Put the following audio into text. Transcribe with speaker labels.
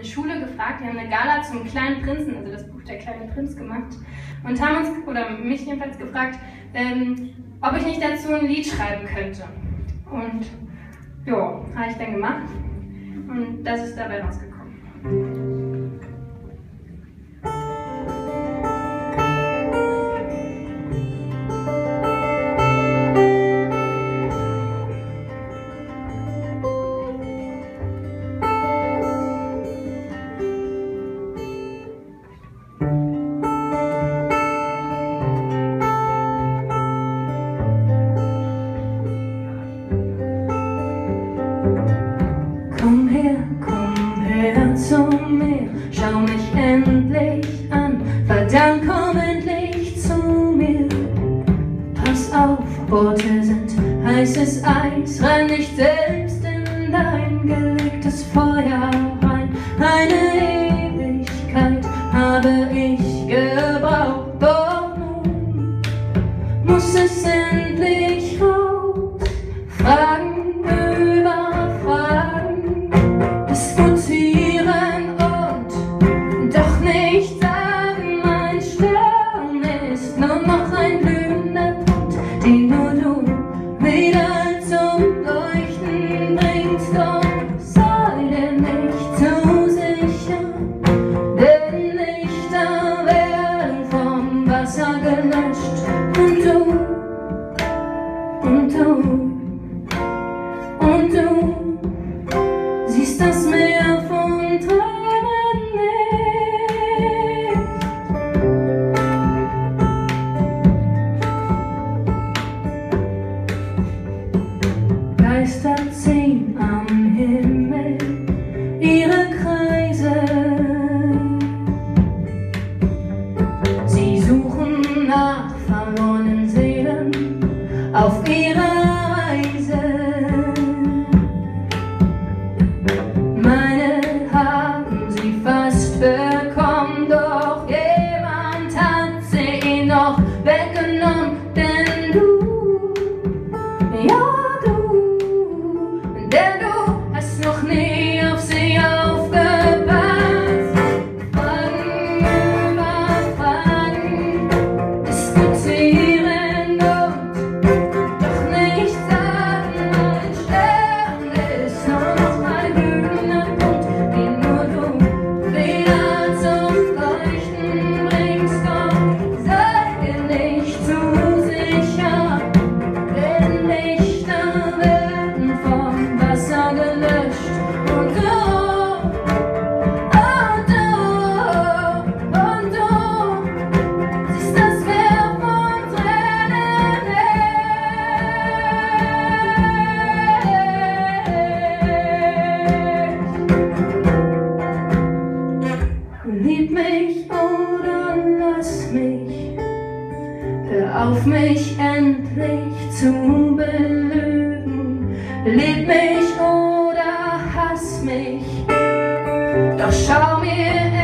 Speaker 1: eine Schule gefragt, die haben eine Gala zum kleinen Prinzen, also das Buch Der kleine Prinz gemacht und haben uns, oder mich jedenfalls gefragt, ob ich nicht dazu ein Lied schreiben könnte. Und ja, habe ich dann gemacht und das ist dabei rausgekommen.
Speaker 2: Komm her zu mir, schau mich endlich an, verdammt, komm endlich zu mir. Pass auf, Worte sind heißes Eis, renn nicht selbst in dein gelegtes Feuer rein. Eine Ewigkeit habe ich gebraucht, doch nun muss es endlich raus. Fragen über Fragen, diskutieren und doch nicht sagen, mein Stern ist nur noch ein glühender Punkt, den nur du wieder zum Leuchten bringst. Doch sei dir nicht zu sicher, denn Lichter werden vom Wasser gelöscht und du siehst das Meer von Tränen nicht. Geister ziehen am Himmel ihre Kreise. Sie suchen nach verlorenen Seelen auf ihrer Reise. Meine haben sie fast bekommen, doch jemand hat sie noch weggenommen. Denn du, ja du hast noch nie auf sie aufgepasst. Fragen über Fragen, diskutieren und doch nicht sagen, mein Stern ist nur noch ein glühender Punkt, den nur du wieder zum Leuchten bringst. Doch sei dir nicht zu sicher, denn Lichter werden vom Wasser gelöscht. Und du siehst das Meer von Tränen nicht. Lieb mich oder lass mich, hör auf mich endlich zu belügen. Lieb mich oder hass mich, doch schau mir